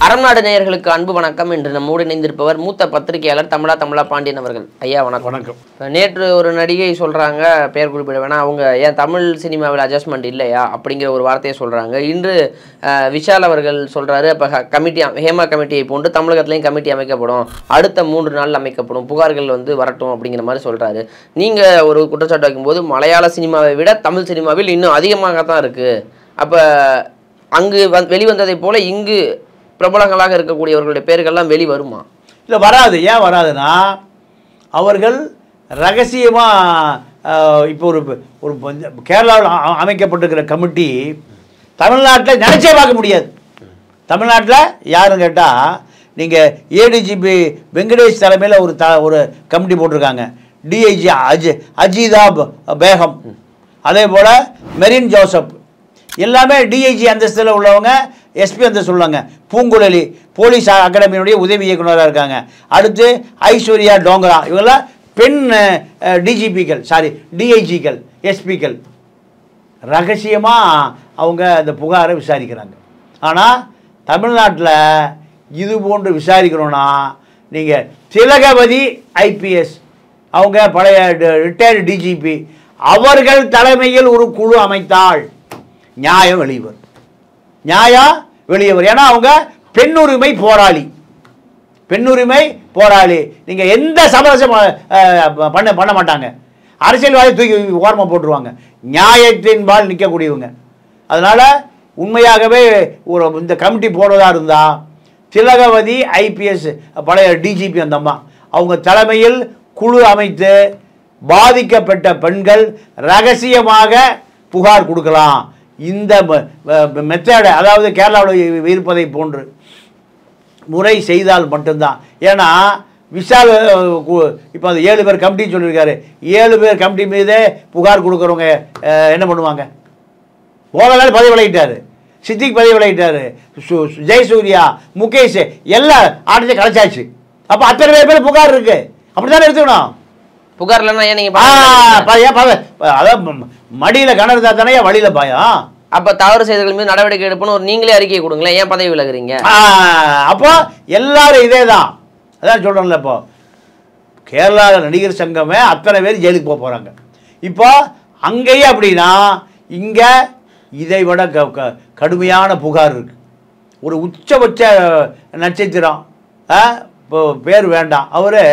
அறநாடு நேயர்களுக்கு அன்பு வணக்கம். என்று நம்மோடு இணைந்திருப்பவர் மூத்த பத்திரிகையாளர் தமிழா பாண்டியன் அவர்கள். ஐயா வணக்கம். வணக்கம். நேற்று ஒரு நடிகை சொல்றாங்க, பெயர் குறிப்பிட வேணா, அவங்க ஏன் தமிழ் சினிமாவில் அட்ஜஸ்ட்மெண்ட் இல்லையா அப்படிங்கிற ஒரு வார்த்தையை சொல்றாங்க. இன்று விஷால் அவர்கள் சொல்றாரு, அப்போ கமிட்டி ஹேமா கமிட்டியை போன்று தமிழகத்திலையும் கமிட்டி அமைக்கப்படும், அடுத்த 3 நாள் அமைக்கப்படும், புகார்கள் வரட்டும் அப்படிங்கிற மாதிரி சொல்றாரு. நீங்க ஒரு குற்றச்சாட்டு வைக்கும்போது மலையாள சினிமாவை விட தமிழ் சினிமாவில் இன்னும் அதிகமாக தான் இருக்கு. அப்ப அங்கு வெளிவந்ததை போல இங்கு பிரபலங்களாக இருக்கக்கூடியவர்களுடைய பெயர்கள்லாம் வருமா? இல்லை, வராது. ஏன் வராதுன்னா, அவர்கள் ரகசியமாக இப்போ ஒரு கேரளாவில் அமைக்கப்பட்டிருக்கிற கமிட்டி தமிழ்நாட்டில் நினச்சே பார்க்க முடியாது. தமிழ்நாட்டில் யாருன்னு கேட்டால், நீங்கள் ஏடிஜிபி வெங்கடேஷ் தலைமையில் ஒரு கமிட்டி போட்டிருக்காங்க. டிஐஜி அஜிதா பேகம், அதே போல் மெரின் ஜோசப், எல்லாமே டிஐஜி அந்தஸ்தில் உள்ளவங்க, எஸ்பி அந்தஸ்து உள்ளவங்க. பூங்குழலி போலீஸ் அகாடமியினுடைய உதவி இயக்குநராக இருக்காங்க. அடுத்து ஐஸ்வர்யா டோங்கரா, இவங்கெல்லாம் பெண் டிஐஜிக்கள், எஸ்பிக்கள். ரகசியமாக அவங்க அந்த புகாரை விசாரிக்கிறாங்க. ஆனால் தமிழ்நாட்டில் இது போன்று விசாரிக்கணும்னா, நீங்கள் திலகவதி ஐபிஎஸ், அவங்க பழைய ரிட்டையர்டு டிஜிபி, அவர்கள் தலைமையில் ஒரு குழு அமைத்தால் நியாயம் வெளியவர். ஏன்னா அவங்க பெண்ணுரிமை போராளி. நீங்கள் எந்த சமரசம் பண்ண மாட்டாங்க. அரசியல்வாதி தூக்கி ஓரமாக போட்டுருவாங்க. நியாயத்தின்பால் நிற்கக்கூடியவங்க. அதனால் உண்மையாகவே இந்த கமிட்டி போடுறதா இருந்தால், திலகவதி ஐபிஎஸ் பழைய டிஜிபி அந்த அம்மா, அவங்க தலைமையில் குழு அமைத்து பாதிக்கப்பட்ட பெண்கள் ரகசியமாக புகார் கொடுக்கலாம். இந்த மெத்தடை, அதாவது கேரளாவில் இருப்பதை போன்று முறை செய்தால் மட்டும்தான். ஏன்னா விஷால் இப்போ அந்த 7 பேர் கமிட்டி சொல்லியிருக்காரு. 7 பேர் கமிட்டி மீதே புகார் கொடுக்குறவங்க என்ன பண்ணுவாங்க? மோகன்லால் பதவி விலகிட்டார், சித்திக் பதவி விலகிட்டார், ஜெயசூர்யா, முகேஷ் எல்லாம் ஆட்சியை கலைச்சாச்சு. அப்போ அத்தனை பேர் புகார் இருக்கு. அப்படி தானே எடுத்துக்கணும். புகார் இல்லைன்னா ஏன் நீங்கள் அதான் மடியில் கணர்ந்தா தானே வழியில் பாயம். அப்போ தவறு செய்தவர்கள் மீது நடவடிக்கை எடுப்பணும், நீங்களே அறிக்கை கொடுங்களேன், ஏன் பதவி விலகுறீங்க? அப்போ எல்லாரும் இதே தான். அதான் சொல்கிறோம்ல, இப்போ கேரளாவில் நடிகர் சங்கமே அத்தனை பேர் ஜெயிலுக்கு போக போகிறாங்க. இப்போ அங்கேயே அப்படின்னா, இங்கே இதை விட கடுமையான புகார் இருக்குது. ஒரு உச்சபட்ச நட்சத்திரம், இப்போ பேர் வேண்டாம்,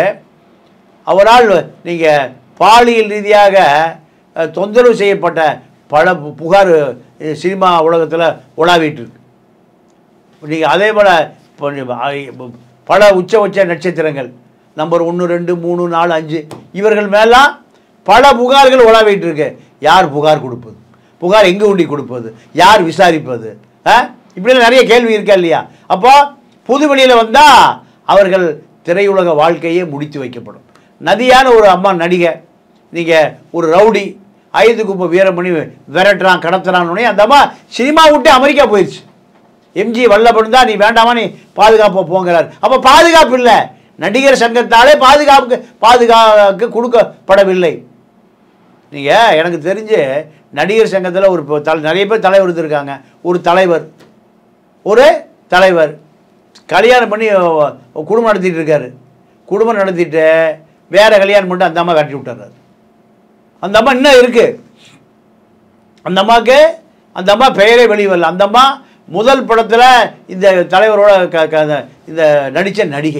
அவரால் நீங்கள் பாலியல் ரீதியாக தொந்தரவு செய்யப்பட்ட பல புகார் சினிமா உலகத்தில் உலாவிட்டு இருக்கு. நீங்கள் அதே போல் பல உச்சபட்ச நட்சத்திரங்கள் நம்பர் 1, 2, 3, 4, 5 இவர்கள் மேலாம் பல புகார்கள் உலாவிட்டு இருக்கு. யார் புகார் கொடுப்பது? புகார் எங்கே ஊண்டி கொடுப்பது? யார் விசாரிப்பது? இப்படிலாம் நிறைய கேள்வி இருக்கா இல்லையா? அப்போ பொது வெளியில் வந்தால் அவர்கள் திரையுலக வாழ்க்கையே முடித்து வைக்கப்படும். நதியான ஒரு அம்மா நடிகை, நீங்கள் ஒரு ரவுடி, ஐதுக்குப்ப வீரமணி விரட்டுறான், கடத்துறான்னு அந்த அம்மா சினிமா விட்டு அமெரிக்கா போயிடுச்சு. எம்ஜி வல்லபன் தான், நீ வேண்டாமா, நீ பாதுகாப்பு போங்கிறார். அப்போ பாதுகாப்பு இல்லை. நடிகர் சங்கத்தாலே பாதுகாப்பு கொடுக்கப்படவில்லை. நீங்கள் எனக்கு தெரிஞ்சு நடிகர் சங்கத்தில் நிறைய பேர் தலைவர் இருக்காங்க. ஒரு தலைவர் கல்யாணம் பண்ணி குடும்பம் நடத்திட்டு இருக்காரு. குடும்பம் நடத்திட்டு வேற கல்யாணம் பண்ணிட்டு அந்த அம்மா கட்டி விட்டுறாரு. அந்த அம்மா இன்னும் இருக்கு. அந்த அம்மா பெயரே வெளிவரல. அந்த அம்மா முதல் படத்தில் இந்த தலைவரோட இந்த நடித்த நடிகை,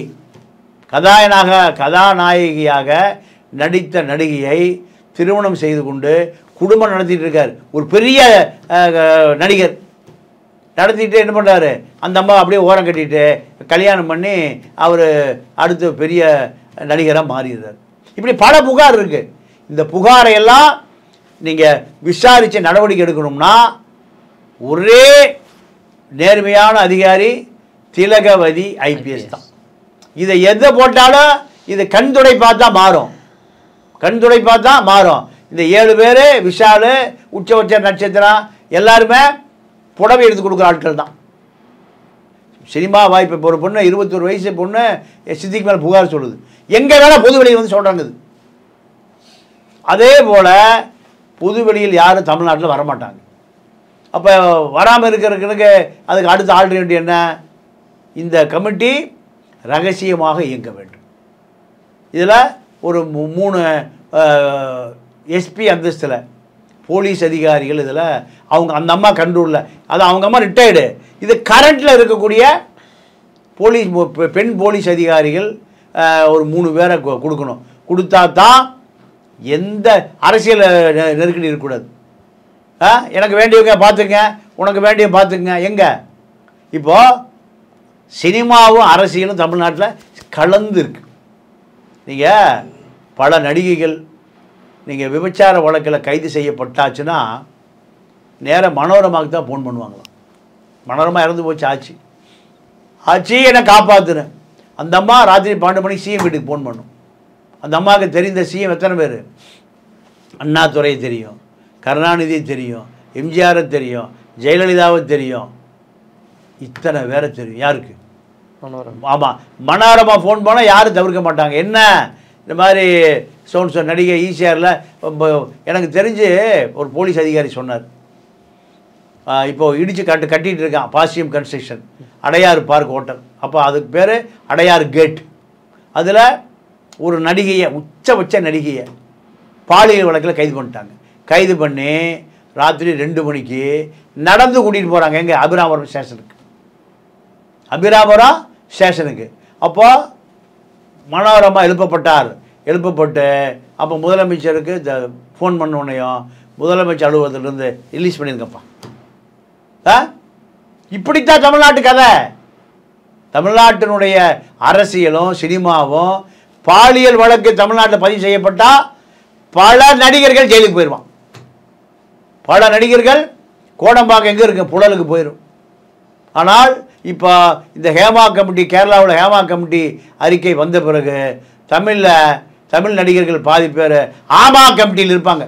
கதாநாயகியாக நடித்த நடிகையை திருமணம் செய்து கொண்டு குடும்பம் நடத்திட்டு இருக்கார். ஒரு பெரிய நடிகர் நடத்திட்டு என்ன பண்ணுறாரு, அந்த அம்மா அப்படியே ஓரம் கட்டிட்டு கல்யாணம் பண்ணி அவர் அடுத்த பெரிய நடிகராக மாறிடுறார். இப்படி பல புகார் இருக்குது. இந்த புகாரையெல்லாம் நீங்கள் விசாரித்து நடவடிக்கை எடுக்கணும்னா ஒரே நேர்மையான அதிகாரி திலகவதி ஐபிஎஸ் தான். இதை எதை போட்டாலும் இது கண் துடைப்பாக தான் மாறும். இந்த 7 பேர், விஷால், உச்சபட்ச நட்சத்திரம் எல்லாருமே புடவை எடுத்து கொடுக்குற ஆட்கள் தான். சினிமா வாய்ப்பு. இப்போ ஒரு பொண்ணு 21 வயசு பொண்ணு சித்திக்கு மேலே புகார் சொல்லுது. எங்கே வேணால் பொது வெளியில் சொல்கிறாங்க. அதே போல் பொது வெளியில் யாரும் தமிழ்நாட்டில் வரமாட்டாங்க. அப்போ வராமல் இருக்கிறதுக்கு அதுக்கு அடுத்த ஆல்டர்னேட்டிவ் என்ன? இந்த கமிட்டி ரகசியமாக இயங்க வேண்டும். இதில் ஒரு 3 எஸ்பி அந்தஸ்தில் போலீஸ் அதிகாரிகள் இதில் அவங்க அந்த அம்மா கண்ட்ரோலில், அது அவங்க அம்மா ரிட்டையர்டு, இது கரண்ட்டில் இருக்கக்கூடிய போலீஸ் பெண் போலீஸ் அதிகாரிகள் ஒரு 3 பேரை கொடுக்கணும். கொடுத்தா தான் எந்த அரசியல் நெருக்கடி இருக்கக்கூடாது. எனக்கு வேண்டியவங்க பார்த்துங்க, உனக்கு வேண்டிய பார்த்துங்க. எங்கே இப்போது சினிமாவும் அரசியலும் தமிழ்நாட்டில் கலந்து இருக்கு. நீங்கள் பல நடிகைகள் நீங்கள் விபச்சார வழக்கில் கைது செய்யப்பட்டாச்சுன்னா நேராக மனோரமாவுக்கு தான் ஃபோன் பண்ணுவாங்களாம். மனோரமா இறந்து போச்சு, ஆச்சு என்னை காப்பாற்றுனேன். அந்த அம்மா ராத்திரி 12 மணிக்கு சிஎம் வீட்டுக்கு ஃபோன் பண்ணும். அந்த அம்மாவுக்கு தெரிந்த சிஎம் எத்தனை பேர்? அண்ணாதுரை தெரியும், கருணாநிதி தெரியும், எம்ஜிஆரை தெரியும், ஜெயலலிதாவை தெரியும், இத்தனை பேரை தெரியும். யாருக்கு? ஆமாம், மனோரமா ஃபோன் பண்ணால் யாரும் தவிர்க்க மாட்டாங்க. என்ன இந்த மாதிரி சோன்சோ நடிகை ஈசிஆரில் எனக்கு தெரிஞ்சு ஒரு போலீஸ் அதிகாரி சொன்னார், இப்போது இடித்து கட்டிகிட்டு இருக்கான் Bashyam construction, Adyar park hotel. அப்போ அதுக்கு பேர் அடையாறு கேட். அதில் ஒரு நடிகையை, உச்சபட்ச நடிகையை பாலியல் வழக்கில் கைது பண்ணிட்டாங்க. கைது பண்ணி ராத்திரி 2 மணிக்கு நடந்து கூட்டிகிட்டு போகிறாங்க. எங்கே? அபிராமபுரம் ஸ்டேஷனுக்கு. அபிராமபுரம் ஸ்டேஷனுக்கு. அப்போது மனோரமா எழுப்பப்பட்டு அப்போ முதலமைச்சருக்கு ஃபோன் பண்ண உடனேயும் முதலமைச்சர் அலுவலகத்திலிருந்து ரிலீஸ் பண்ணியிருக்கப்பா. இப்படித்தான் தமிழ்நாட்டு கதை. தமிழ்நாட்டினுடைய அரசியலும் சினிமாவும் பாலியல் வழக்கு தமிழ்நாட்டில் பதிவு செய்யப்பட்டால் பல நடிகர்கள் ஜெயிலுக்கு போயிடுவான். பல நடிகர்கள் கோடம்பாக்கம் எங்கே இருக்கு, புழலுக்கு போயிடும். ஆனால் இப்போ இந்த ஹேமா கமிட்டி, கேரளாவில் ஹேமா கமிட்டி அறிக்கை வந்த பிறகு தமிழ் நடிகர்கள் பாதி பேர் ஆமா கமிட்டியில் இருப்பாங்க.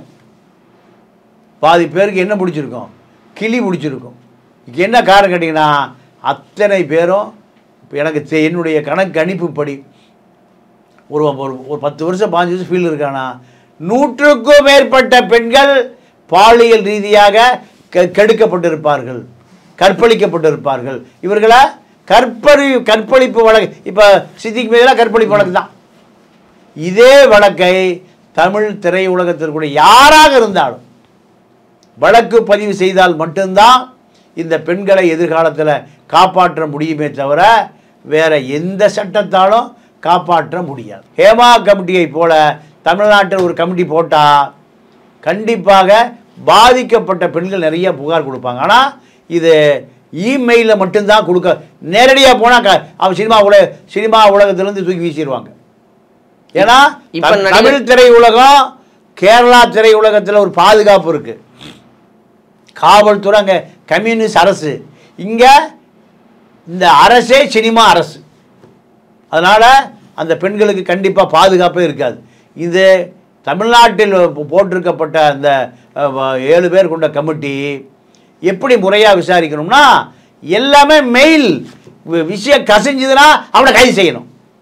பாதி பேருக்கு என்ன பிடிச்சிருக்கும்? கிளி பிடிச்சிருக்கும். என்ன காரணம் கேட்டிங்கன்னா, அத்தனை பேரும் எனக்கு என்னுடைய கணிப்புப்படி ஒரு 10 வருஷம் 5 வருஷம் ஃபீல்டு இருக்கானா 100க்கும் மேற்பட்ட பெண்கள் பாலியல் ரீதியாக கெடுக்கப்பட்டிருப்பார்கள், கற்பழிக்கப்பட்டிருப்பார்கள். இவர்களை கற்பழிப்பு வழக்கு, இப்போ சித்திக்கு மேலாம் கற்பழிப்பு வழக்கு தான். இதே வழக்கை தமிழ் திரையுலகத்திற்குரிய யாராக இருந்தாலும் வழக்கு பதிவு செய்தால் மட்டும்தான் இந்த பெண்களை எதிர்காலத்தில் காப்பாற்ற முடியுமே தவிர வேற எந்த சட்டத்தாலும் காப்பாற்ற முடியாது. ஹேமா கமிட்டியை போல தமிழ்நாட்டில் ஒரு கமிட்டி போட்டால் கண்டிப்பாக பாதிக்கப்பட்ட பெண்கள் நிறைய புகார் கொடுப்பாங்க. ஆனால் இது இமெயிலில் மட்டும்தான் கொடுக்க, நேரடியாக போனால் அவன் சினிமா உலகத்திலேருந்து தூக்கி வீசிடுவாங்க. ஏன்னா தமிழ் திரையுலகம் கேரளா திரையுலகத்தில் ஒரு பாதுகாப்பு இருக்கு. காவல்துறை அங்கே கம்யூனிஸ்ட் அரசு, இங்கே இந்த அரசே சினிமா அரசு. அதனால் அந்த பெண்களுக்கு கண்டிப்பாக பாதுகாப்பே இருக்காது. இது தமிழ்நாட்டில் போட்டிருக்கப்பட்ட அந்த 7 பேர் கொண்ட கமிட்டி எப்படி முறையாக விசாரிக்கணும்னா, எல்லாமே மெயில் விஷயம் கசிஞ்சதுன்னா அவனை கைது செய்யணும்.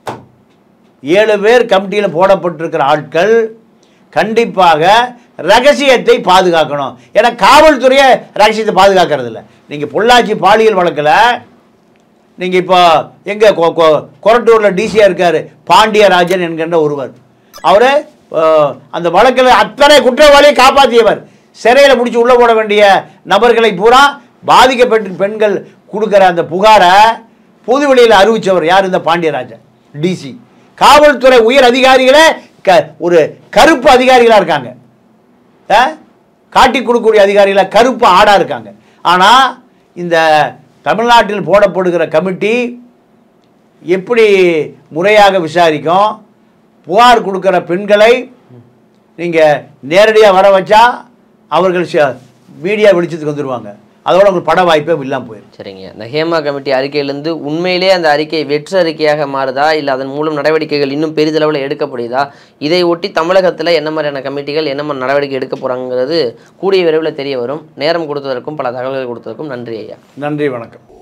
7 பேர் கமிட்டியில் போடப்பட்டிருக்கிற ஆட்கள் கண்டிப்பாக ரகசியத்தை பாதுகாக்கணும். ஏன்னா காவல்துறையை ரகசியத்தை பாதுகாக்கிறது இல்லை. நீங்கள் பொள்ளாச்சி பாலியல் வழக்கில் நீங்கள் இப்போ எங்கே கொரட்டூரில் டிசியாக இருக்கார் பாண்டியராஜன் என்கின்ற ஒருவர். அவர் அந்த வழக்கில் அத்தனை குற்றவாளியை காப்பாற்றியவர். சிறையில் முடிச்சு உள்ளே போட வேண்டிய நபர்களை பூரா பாதிக்கப்பட்ட பெண்கள் கொடுக்குற அந்த புகாரை பொதுவெளியில் அறிவித்தவர் யார்? இந்த பாண்டியராஜன் டிசி. காவல்துறை உயர் அதிகாரிகளே ஒரு கருப்பு அதிகாரிகளாக இருக்காங்க, காட்டி கொடுக்கக்கூடிய அதிகாரிகளாக கருப்பு ஆடாக இருக்காங்க. ஆனால் இந்த தமிழ்நாட்டில் போடப்படுகிற கமிட்டி எப்படி முறையாக விசாரிக்கும்? புகார் கொடுக்குற பெண்களை நீங்கள் நேரடியாக வர வச்சா அவர்கள் மீடியா வெளிச்சத்துக்கு வந்துடுவாங்க. அதோட உங்களுக்கு பட வாய்ப்பே இல்லாமல் போயிடும். சரிங்க, இந்த ஹேமா கமிட்டி அறிக்கையிலேருந்து உண்மையிலே அந்த அறிக்கை வெற்று அறிக்கையாக மாறுதா, இல்லை அதன் மூலம் நடவடிக்கைகள் இன்னும் பெரிதளவில் எடுக்கப்படுதா? இதை ஒட்டி தமிழகத்தில் என்ன மாதிரியான கமிட்டிகள் என்ன மாதிரி நடவடிக்கை எடுக்க போகிறாங்கிறது கூடிய விரைவில் தெரிய வரும். நேரம் கொடுத்ததற்கும் பல தகவல்கள் கொடுத்ததற்கும் நன்றி ஐயா. நன்றி, வணக்கம்.